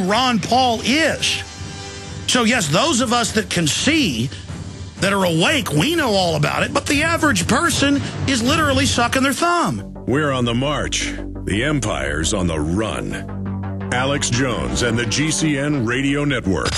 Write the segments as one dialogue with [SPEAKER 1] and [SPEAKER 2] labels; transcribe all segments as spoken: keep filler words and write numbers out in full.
[SPEAKER 1] Ron Paul is. So, yes, those of us that can see, that are awake, we know all about it, but the average person is literally sucking their thumb.
[SPEAKER 2] We're on the march. The empire's on the run. Alex Jones and the G C N Radio Network.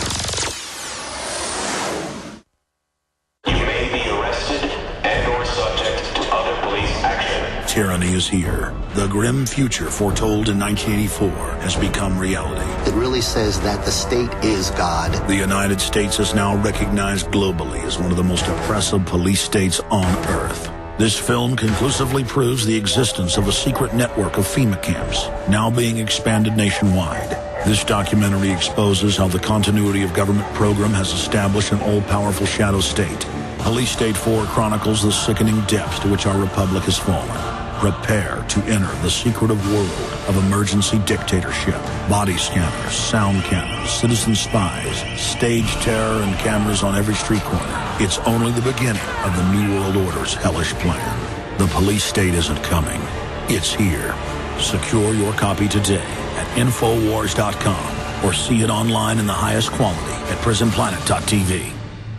[SPEAKER 3] You may be arrested and or subject to other police action.
[SPEAKER 4] Tyranny is here. The grim future foretold in nineteen eighty-four has become reality.
[SPEAKER 5] It really says that the state is God.
[SPEAKER 4] The United States is now recognized globally as one of the most oppressive police states on Earth. This film conclusively proves the existence of a secret network of FEMA camps, now being expanded nationwide. This documentary exposes how the continuity of government program has established an all-powerful shadow state. Police State four chronicles the sickening depths to which our republic has fallen. Prepare to enter the secretive world of emergency dictatorship. Body scanners, sound cannons, citizen spies, stage terror, and cameras on every street corner. It's only the beginning of the New World Order's hellish plan. The police state isn't coming. It's here. Secure your copy today at infowars dot com or see it online in the highest quality at prison planet dot t v.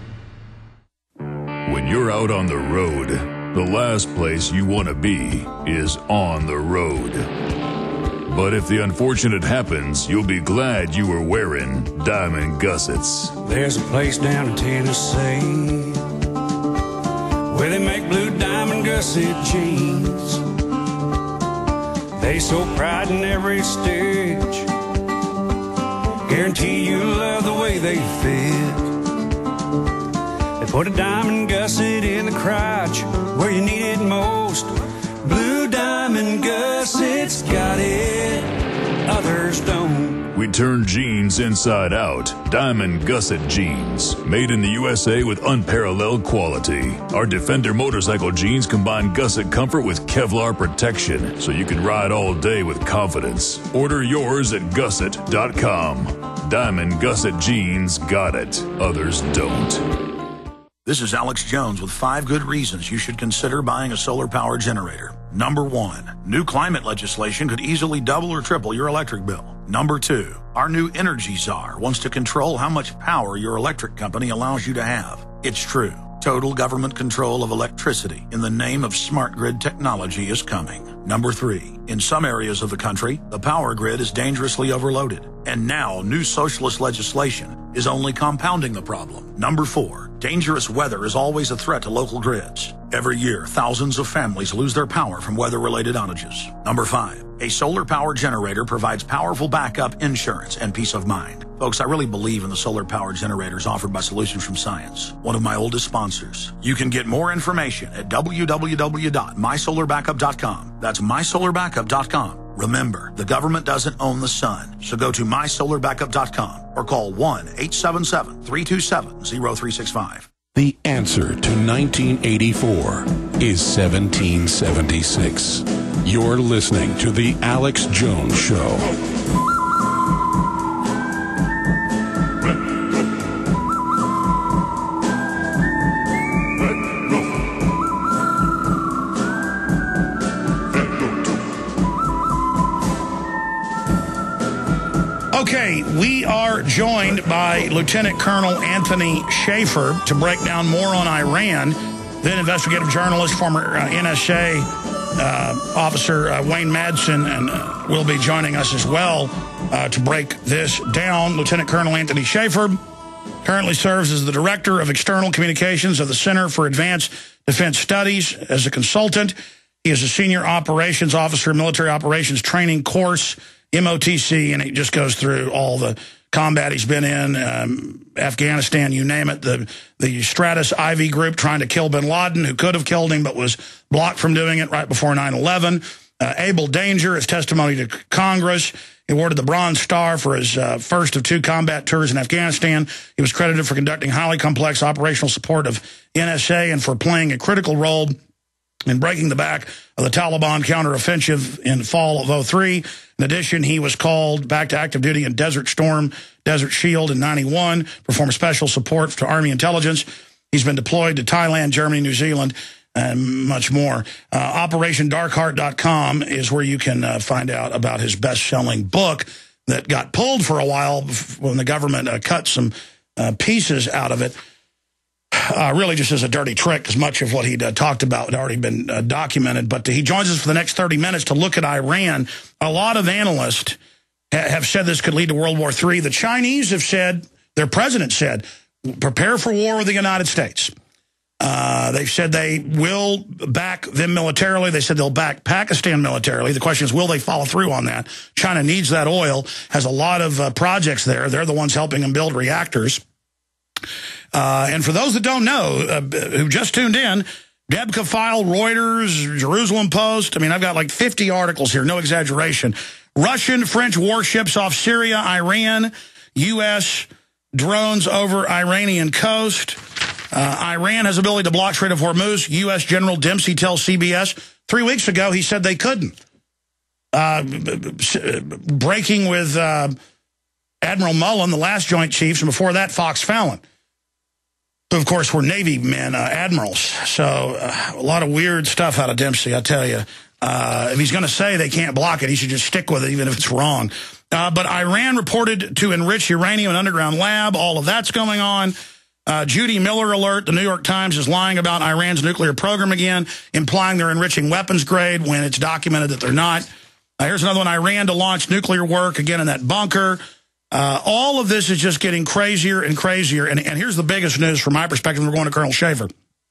[SPEAKER 6] When you're out on the road, the last place you want to be is on the road. But if the unfortunate happens, you'll be glad you were wearing diamond gussets.
[SPEAKER 7] There's a place down in Tennessee where they make blue diamond gusset jeans. They so pride in every stitch, guarantee you love the way they fit. They put a diamond gusset in the crotch where you need it most. Blue diamond gussets got it, others don't.
[SPEAKER 6] We turn jeans inside out. Diamond gusset jeans, made in the U S A with unparalleled quality. Our Defender motorcycle jeans combine gusset comfort with Kevlar protection, so you can ride all day with confidence. Order yours at gusset dot com. Diamond gusset jeans got it, others don't.
[SPEAKER 4] This is Alex Jones with five good reasons you should consider buying a solar power generator. Number one, new climate legislation could easily double or triple your electric bill. Number two, our new energy czar wants to control how much power your electric company allows you to have. It's true. Total government control of electricity in the name of smart grid technology is coming. Number three, in some areas of the country, the power grid is dangerously overloaded. And now new socialist legislation is only compounding the problem. Number four, dangerous weather is always a threat to local grids. Every year, thousands of families lose their power from weather-related outages. Number five, a solar power generator provides powerful backup insurance and peace of mind. Folks, I really believe in the solar power generators offered by Solutions from Science, one of my oldest sponsors. You can get more information at w w w dot my solar backup dot com. That's my solar backup dot com. Remember, the government doesn't own the sun, so go to my solar backup dot com or call one eight seven seven, three two seven, zero three six five.
[SPEAKER 8] The answer to nineteen eighty-four is seventeen seventy-six. You're listening to The Alex Jones Show.
[SPEAKER 1] Okay, we are joined by Lieutenant Colonel Anthony Shaffer to break down more on Iran. Then investigative journalist, former uh, N S A uh, officer uh, Wayne Madsen and uh, will be joining us as well uh, to break this down. Lieutenant Colonel Anthony Shaffer currently serves as the Director of External Communications of the Center for Advanced Defense Studies. As a consultant, he is a Senior Operations Officer, Military Operations Training Course, M O T C, and it just goes through all the combat he's been in, um, Afghanistan, you name it, the, the Stratus Ivy group trying to kill bin Laden, who could have killed him but was blocked from doing it right before nine eleven. Uh, Abel Danger, his testimony to Congress. He awarded the Bronze Star for his uh, first of two combat tours in Afghanistan. He was credited for conducting highly complex operational support of N S A and for playing a critical role in breaking the back of the Taliban counteroffensive in fall of oh three. In addition, he was called back to active duty in Desert Storm, Desert Shield in ninety-one, performed special support to Army intelligence. He's been deployed to Thailand, Germany, New Zealand, and much more. Uh, Operation Dark Heart dot com is where you can uh, find out about his best-selling book, that got pulled for a while when the government uh, cut some uh, pieces out of it. Uh, really just as a dirty trick, because much of what he'd uh, talked about had already been uh, documented. But he joins us for the next thirty minutes to look at Iran. A lot of analysts ha have said this could lead to World War Three. The Chinese have said, their president said, prepare for war with the United States. Uh, they've said they will back them militarily. They said they'll back Pakistan militarily. The question is, will they follow through on that? China needs that oil, has a lot of uh, projects there. They're the ones helping them build reactors. Uh, and for those that don't know, uh, who just tuned in, Debka File, Reuters, Jerusalem Post, I mean, I've got like fifty articles here, no exaggeration. Russian, French warships off Syria, Iran, U S drones over Iranian coast. Uh, Iran has ability to block Strait of Hormuz. U S General Dempsey tells C B S. Three weeks ago, he said they couldn't. Uh, breaking with uh, Admiral Mullen, the last Joint Chiefs, and before that, Fox Fallon, who, of course, were Navy men, uh, admirals. So uh, a lot of weird stuff out of Dempsey, I tell you. Uh, if he's going to say they can't block it, he should just stick with it, even if it's wrong. Uh, but Iran reported to enrich uranium in an underground lab. All of that's going on. Uh, Judy Miller alert, the New York Times is lying about Iran's nuclear program again, implying they're enriching weapons grade when it's documented that they're not. Uh, here's another one, Iran to launch nuclear work again in that bunker. Uh, all of this is just getting crazier and crazier. And, and here's the biggest news from my perspective. We're going to Colonel Shaffer.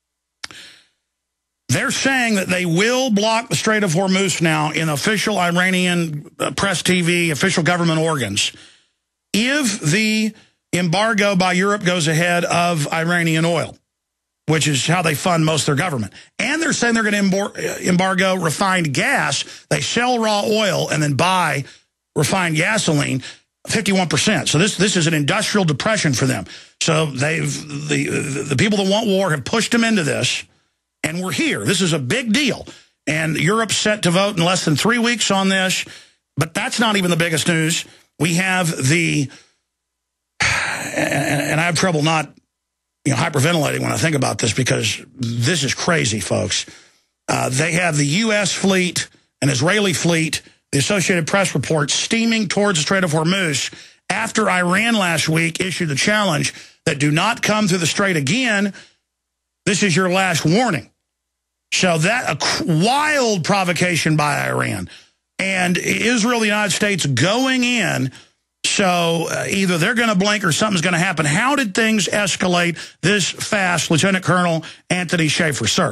[SPEAKER 1] They're saying that they will block the Strait of Hormuz now in official Iranian uh, press T V, official government organs, if the embargo by Europe goes ahead of Iranian oil, which is how they fund most of their government. And they're saying they're going to embargo refined gas. They sell raw oil and then buy refined gasoline, fifty-one percent. So this this is an industrial depression for them. So they've the the people that want war have pushed them into this, and we're here. This is a big deal. And Europe's set to vote in less than three weeks on this. But that's not even the biggest news. We have the, and, and I have trouble not you know, hyperventilating when I think about this because this is crazy, folks. Uh, they have the U S fleet, an Israeli fleet, the Associated Press reports, steaming towards the Strait of Hormuz after Iran last week issued the challenge that do not come through the strait again. This is your last warning. So that a wild provocation by Iran. And Israel, the United States going in. So uh, either they're going to blink or something's going to happen. How did things escalate this fast, Lieutenant Colonel Anthony Shaffer, sir?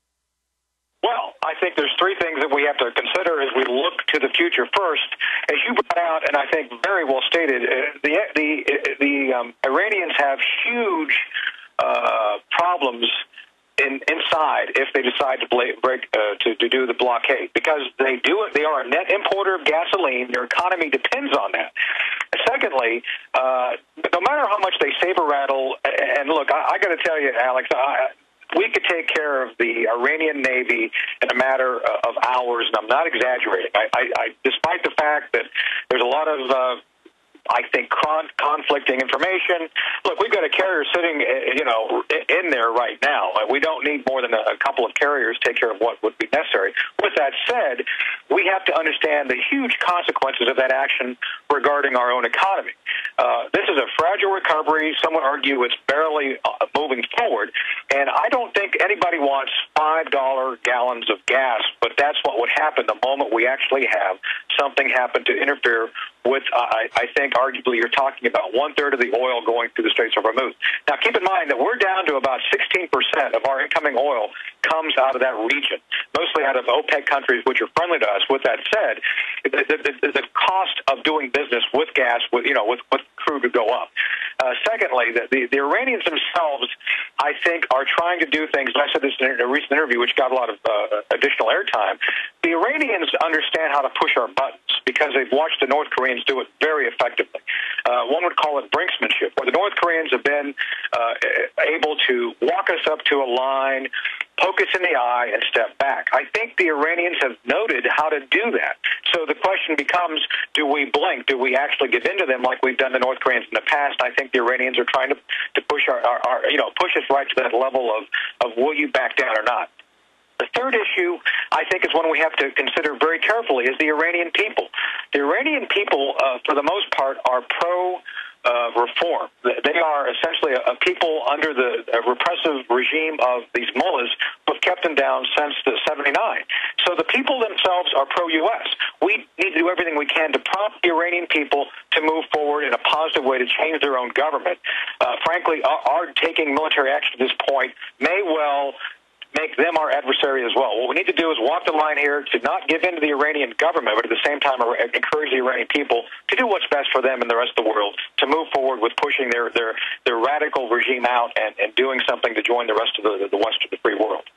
[SPEAKER 9] Well, I think there's three things that we have to consider as we look to the future. First, as you brought out, and I think very well stated, uh, the the the um, Iranians have huge uh, problems in, inside if they decide to break uh, to, to do the blockade, because they do it. They are a net importer of gasoline. Their economy depends on that. Secondly, uh, no matter how much they saber rattle, and look, I, I got to tell you, Alex, I, we could take care of the Iranian Navy in a matter of hours, and I'm not exaggerating. I, I, I despite the fact that there's a lot of uh, I think con conflicting information. Look, we've got a carrier sitting, you know, in there right now. We don't need more than a couple of carriers to take care of what would be necessary. With that said, we have to understand the huge consequences of that action regarding our own economy. Uh, this is a fragile recovery. Some would argue it's barely uh, moving forward. And I don't think anybody wants five dollar gallons of gas, but that's what would happen the moment we actually have something happen to interfere with, uh, I, I think, arguably, you're talking about one-third of the oil going through the Straits of Hormuz. Now, keep in mind that we're down to about sixteen percent of our incoming oil comes out of that region, mostly out of OPEC countries, which are friendly to us. With that said, the, the, the cost of doing business with gas, with, you know, with, with crude would go up. Uh, secondly, the, the, the Iranians themselves, I think, are trying to do things, and I said this in a recent interview, which got a lot of uh, additional airtime. The Iranians understand how to push our buttons because they've watched the North Koreans do it very effectively. Uh, one would call it brinksmanship, where the North Koreans have been uh, able to walk us up to a line, poke us in the eye, and step back. I think the Iranians have noted how to do that. So the question becomes, do we blink? Do we actually give in to them like we've done the North Koreans in the past? I think the Iranians are trying to, to push our, our, our, you know, push us right to that level of, of will you back down or not? The third issue, I think, is one we have to consider very carefully, is the Iranian people. The Iranian people, uh, for the most part, are pro Uh, reform. They are essentially a, a people under the a repressive regime of these mullahs who have kept them down since the seventy-nine. So the people themselves are pro-U S. We need to do everything we can to prompt the Iranian people to move forward in a positive way to change their own government. Uh, frankly, our, our taking military action at this point may well make them our adversary as well. What we need to do is walk the line here to not give in to the Iranian government, but at the same time encourage the Iranian people to do what's best for them and the rest of the world, to move forward with pushing their their, their radical regime out and, and doing something to join the rest of the, the West of the free world.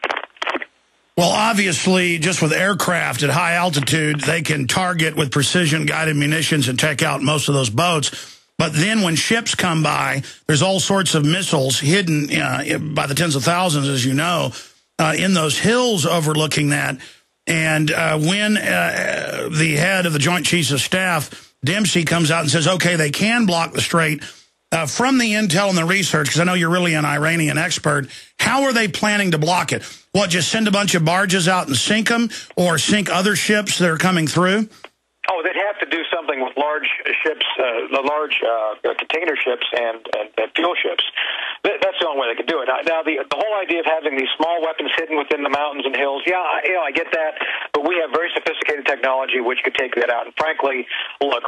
[SPEAKER 1] Well, obviously, just with aircraft at high altitude, they can target with precision-guided munitions and take out most of those boats. But then when ships come by, there's all sorts of missiles hidden uh, by the tens of thousands, as you know, uh, in those hills overlooking that. And uh, when uh, the head of the Joint Chiefs of Staff, Dempsey, comes out and says, okay, they can block the strait, uh, from the intel and the research, because I know you're really an Iranian expert, how are they planning to block it? What, just send a bunch of barges out and sink them, or sink other ships that are coming through?
[SPEAKER 9] Oh, they'd have to do something with large ships, uh, the large uh, container ships and, and, and fuel ships. That's the only way they could do it. Now, now the, the whole idea of having these small weapons hidden within the mountains and hills, yeah, I, you know, I get that, but we have very sophisticated technology which could take that out. And frankly, look,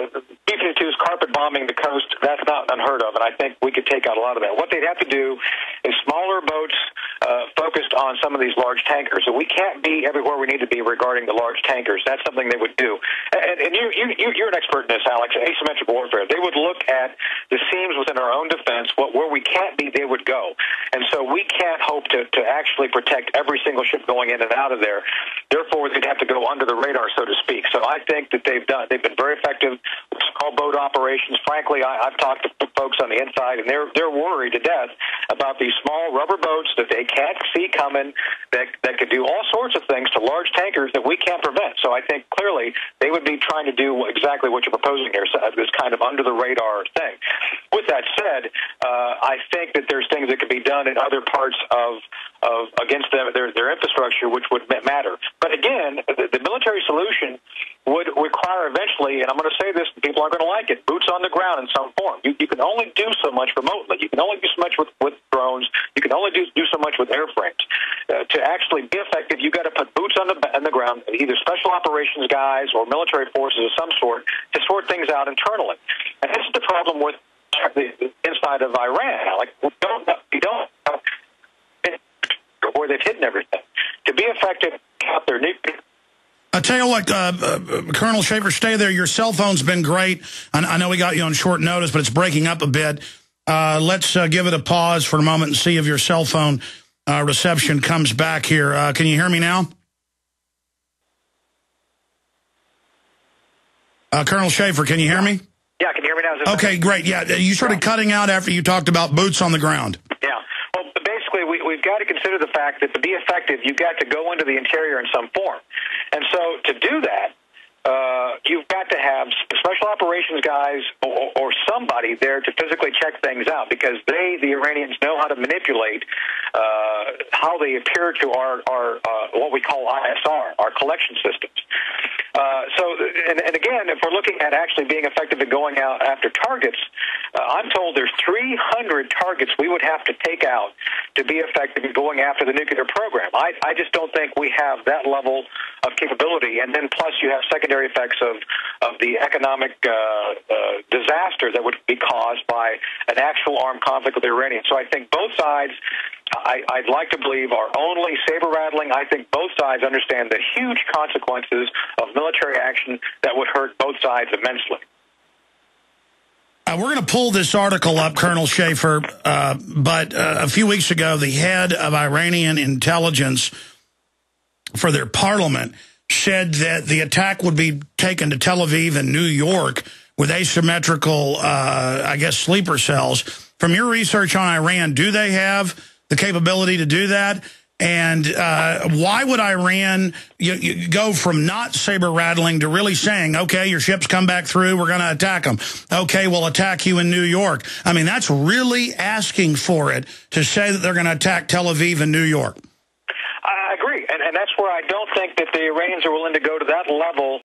[SPEAKER 9] B fifty-twos carpet bombing the coast, that's not unheard of, and I think we could take out a lot of that. What they'd have to do is smaller boats uh, focused on some of these large tankers. So we can't be everywhere we need to be regarding the large tankers. That's something they would do. And, and you, you, you're an expert in this, Alex, asymmetric warfare. They would look at the seams within our own defense, what, where we can't be, they would go. And so we can't hope to, to actually protect every single ship going in and out of there. Therefore, they'd have to go under the radar, so to speak. So I think that they've done, they've been very effective with small boat operations. Frankly, I, I've talked to folks on the inside, and they're they're worried to death about these small rubber boats that they can't see coming, that, that could do all sorts of things to large tankers that we can't prevent. So I think clearly they would be trying to do exactly what you're proposing here, so this kind of under-the-radar thing. With that said, uh, I think that there's things that could be done in other parts of of against them, their their infrastructure, which would matter. But again, the, the military solution would require eventually, and I'm going to say this, people aren't going to like it, boots on the ground in some form. You, you can only do so much remotely. You can only do so much with, with drones. You can only do, do so much with airframes. Uh, to actually be effective, you've got to put boots on the on the ground, either special operations guys or military forces of some sort, to sort things out internally. And this is the problem with the inside of Iran. Like, we don't, we don't know where they've hidden everything. To be effective, out their nuclear.
[SPEAKER 1] I tell you what, uh, uh, Colonel Shaffer, stay there. Your cell phone's been great. I, I know we got you on short notice, but it's breaking up a bit. Uh, let's uh, give it a pause for a moment and see if your cell phone uh, reception comes back here. Uh, can you hear me now? Uh, Colonel Shaffer, can you hear me?
[SPEAKER 9] Yeah, can you hear me now?
[SPEAKER 1] Okay, great. Yeah, you started cutting out after you talked about boots on the ground.
[SPEAKER 9] Yeah. Well, basically, we, we've got to consider the fact that to be effective, you've got to go into the interior in some form. And so to do that, uh, you've got to have special operations guys or, or somebody there to physically check things out, because they, the Iranians, know how to manipulate uh, how they appear to our, our uh, what we call I S R, our collection systems. Uh, so, and, and again, if we're looking at actually being effective at going out after targets, uh, I'm told there's three hundred targets we would have to take out to be effective in going after the nuclear program. I, I just don't think we have that level of capability. And then plus you have secondary effects of, of the economic uh, uh, disaster that would be caused by an actual armed conflict with the Iranians. So I think both sides, I, I'd like to believe, are only saber-rattling. I think both sides understand the huge consequences of military action that would hurt both sides immensely.
[SPEAKER 1] Uh, we're going to pull this article up, Colonel Shaffer, uh, but uh, a few weeks ago, the head of Iranian intelligence for their parliament said that the attack would be taken to Tel Aviv and New York with asymmetrical, uh, I guess, sleeper cells. From your research on Iran, do they have the capability to do that? And uh, why would Iran you, you go from not saber-rattling to really saying, okay, your ships come back through, we're going to attack them. Okay, we'll attack you in New York. I mean, that's really asking for it to say that they're going to attack Tel Aviv and New York.
[SPEAKER 9] I where I don't think that the Iranians are willing to go to that level